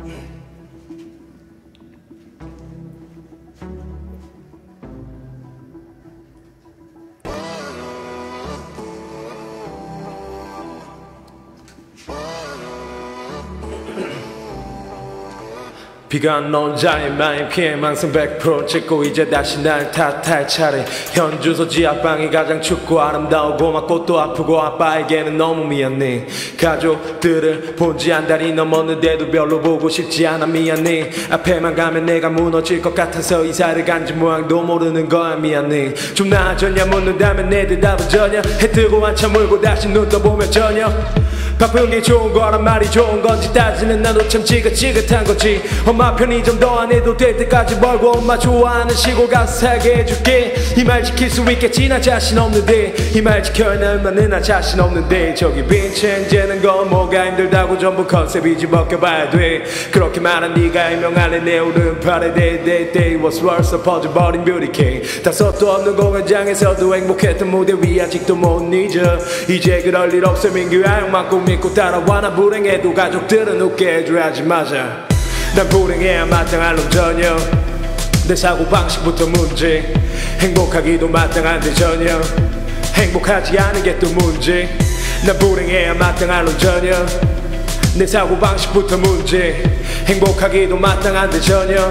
비가 안 온 자리만 피해망상 100% 찍고 이제 다시 날 탓할 차례. 현주소 지하방이 가장 춥고 아름다우고 막 꽃도 아프고 아빠에게는 너무 미안해. 가족들을 본지 한 달이 넘었는데도 별로 보고 싶지 않아. 미안해. 앞에만 가면 내가 무너질 것 같아서 이사를 간지 모양도 모르는 거야. 미안해. 좀 나아졌냐 묻는다면 내 대답은 전혀. 해 뜨고 한참 울고 다시 눈 떠보면 전혀. 바쁜 게 좋은 거란 말이 좋은 건지 따지면 나도 참 지긋지긋한 거지. 엄마 편의점 더 안 해도 될 때까지 벌고 엄마 좋아하는 시골 가서 살게 해줄게. 이 말 지킬 수 있겠지 나 자신 없는데. 이 말 지켜야 날만은 나 자신 없는데. 저기 빈첸 재는 거 뭐가 힘들다고 전부 컨셉이지 벗겨봐야 돼. 그렇게 말한 네가 해명할래 내 오른팔에 Day was worse 퍼져버린 뷰티케. 다섯도 없는 공연장에서도 행복했던 무대 위 아직도 못 잊어. 이제 그럴 일 없어 민규야 형만 꼭 믿고 따라와. 나 불행해도 가족들은 웃게 해줘야지. 맞아 난 불행해야 마땅할 놈 전혀. 내 사고방식부터 문제. 행복하기도 마땅한데 전혀 행복하지 않은 게 또 문제. 난 불행해야 마땅할 놈 전혀. 내 사고방식부터 문제. 행복하기도 마땅한데 전혀.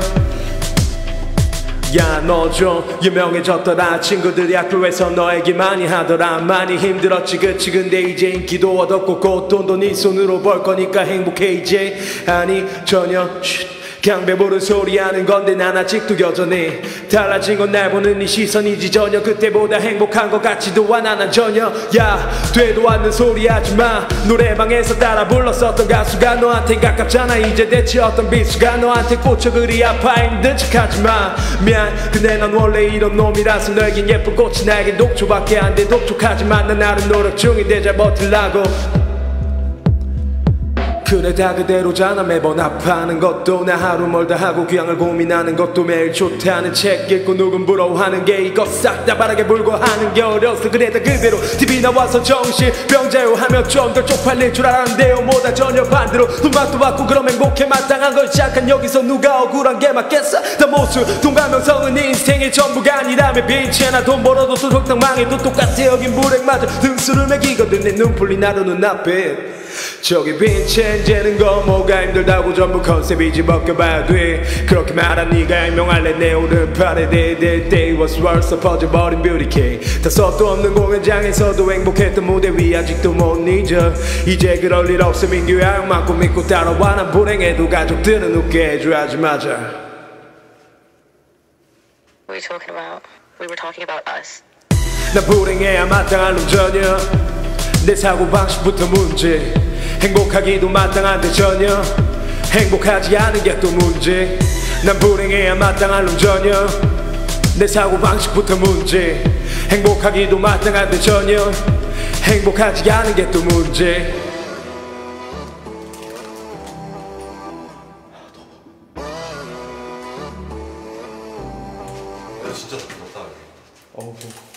야 너 좀 유명해졌더라. 친구들이 학교에서 너 얘기 많이 하더라. 많이 힘들었지 그치. 근데 이제 인기도 얻었고 꽃돈도 네 손으로 벌 거니까 행복해 이제. 아니 전혀 그냥 배부른 소리 하는 건데 난 아직도 여전해. 달라진 건 날 보는 네 시선이지 전혀 그때보다 행복한 것 같지도 않아 난 전혀. 야 되도 않는 소리 하지마. 노래방에서 따라 불렀었던 가수가 너한텐 가깝잖아. 이제 대체 어떤 비수가 너한테 꽂혀 그리 아파 힘든 척 하지마. 미안 근데 난 원래 이런 놈이라서 너에겐 예쁜 꽃이 나에겐 독초밖에 안 돼. 독촉하지만 난 나름 노력 중인데 잘 버틸라고. 그래 다 그대로잖아. 매번 아파하는 것도 나 하루 멀다 하고 귀향을 고민하는 것도 매일 좋다는 책 읽고 누군 부러워하는 게 이거 싹 다 바라게 불고 하는 게 어려서 그래 다 그대로 TV 나와서 정신병자요 하면 좀 더 쪽팔릴 줄 알았는데요 뭐다 전혀 반대로 돈맛도 받고 그럼 행복해 마땅한 걸 시작한 여기서 누가 억울한 게 맞겠어. 다 모습 돈 가명성은 네 인생의 전부가 아니라면 빈채나 돈 벌어도 또 적당 망해도 똑같아. 여긴 불행마저 등수를 매기거든 내 눈풀이 나도 눈앞에. 저기 빈첸 재는 거 뭐가 힘들다고 전부 컨셉이지 벗겨봐야 돼. 그렇게 말한 네가 해명할래 내 오른팔에 Day was worse 퍼져버린 뷰티케. 다섯도 없는 공연장에서도 행복했던 무대 위 아직도 못 잊어. 이제 그럴 일 없어 민규야 형만 꼭 믿고 따라와. 난 불행해도 가족들은 웃게 해줘야지. 맞아 What are you talking about? We were talking about us. 난 불행해야 마땅할 놈 전혀. 내 사고방식부터 문제. 행복하기도 마땅한데 전혀 행복하지 않은 게 또 문제. 난 불행해야 마땅할 놈 전혀. 내 사고방식부터 문제. 행복하기도 마땅한데 전혀 행복하지 않은 게 또 문제. 진짜 좋다.